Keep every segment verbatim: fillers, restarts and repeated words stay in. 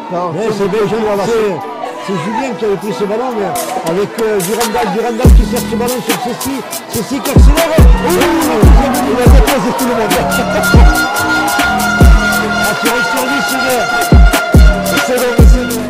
c'est Julien, c'est Julien qui avait pris ce ballon, mais avec euh, Durandal, Durandal qui sert ce ballon sur Cécy, Cécy qui accélère. Oh, il a déposé tout le monde. Ah, tu restes sur lui, c'est c'est bon, c'est bon.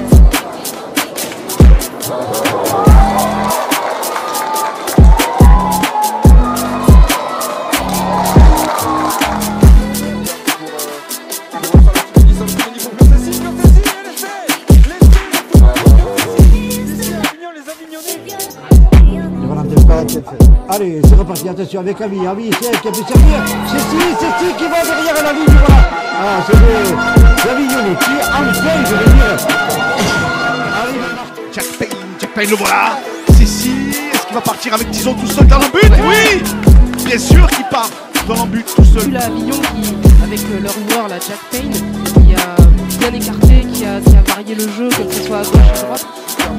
Allez, c'est reparti, attention avec Ami, Ami, c'est elle qui a pu servir. Cécy, Cécy qui va derrière la ligne, voilà. Ah, c'est le Avignonnet qui enfin, je veux dire. Jack Payne, Jack Payne le voilà. Cécy, est-ce qu'il va partir avec Tison tout seul dans l'embut? Oui, bien sûr qu'il part dans l'embut tout seul. Là, Avignon qui, avec leur joueur, là, Jack Payne, qui a bien écarté, qui a, qui a varié le jeu, que ce soit à gauche à droite.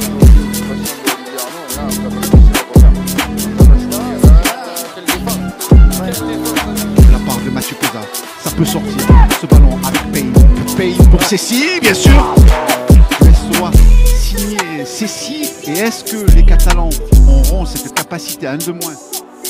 De la part de Mathieu Peza, ça peut sortir ce ballon avec Payne. Payne pour Cécy, bien sûr. Laisse-toi signer Cécy. Et est-ce que les Catalans auront cette capacité à un de moins?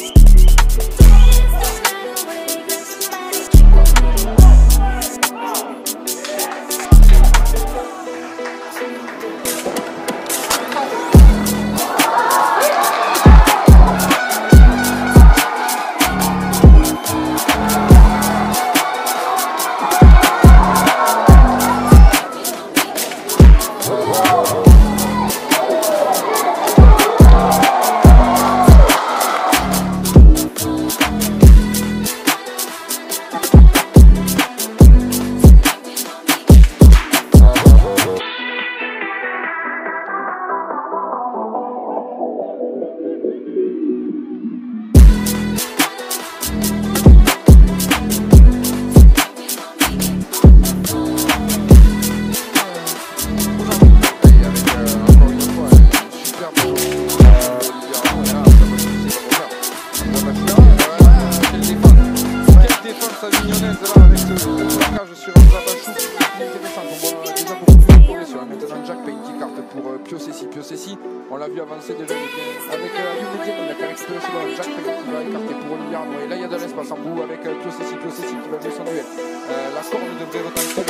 Avignonnaise là avec ce plaquage sur un Zabachou intéressant. On voit déjà beaucoup plus de progression. Maintenant Jack Payne qui carte pour euh, Pio Cécy. Pio Cécy, on l'a vu avancer déjà avec euh, Youn Mediani, il a qu'à récupérer ce ballon. Jack Payne qui va écarter pour Olivier Arnaud. Et là il y a de l'espace en bout avec euh, Pio Cécy. Pio Cécy qui va jouer son duel. Euh, la corne devrait retentir.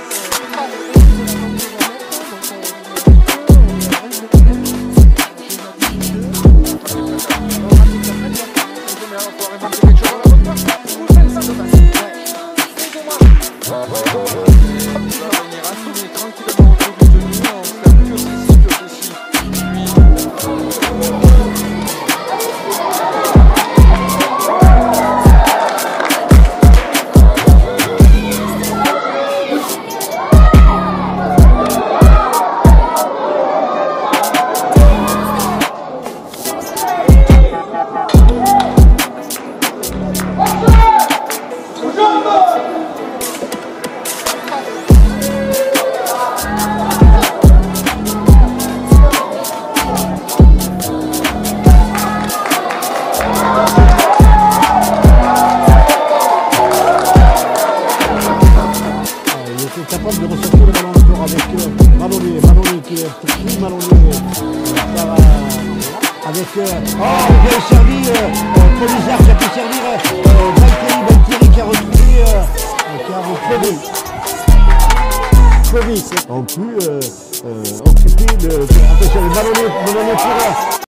Capable de ressortir le ballon encore avec euh, Maloney, Maloney qui est pris, Maloney ça va avec euh, oh bien servi euh, Polizard qui a pu servir euh, Valtteri, Valtteri qui a retrouvé euh, qui a retrouvé Kovic ont pu euh, euh, occuper le attention le Maloney, Maloney pour